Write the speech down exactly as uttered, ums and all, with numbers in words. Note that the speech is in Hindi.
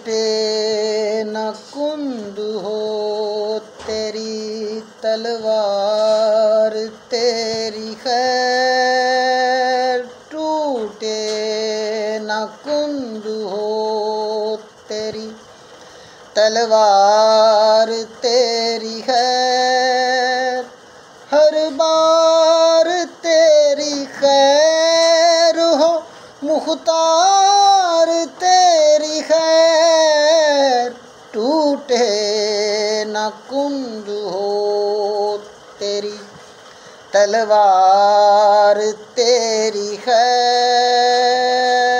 टूटे न कुंद हो तेरी तलवार तेरी खैर, टूटे न कुंद हो तेरी तलवार तेरी खैर, हर बार तेरी खैर हो मुख्तार तेरी खैर, टूटे न कुंद हो तेरी तलवार तेरी खैर।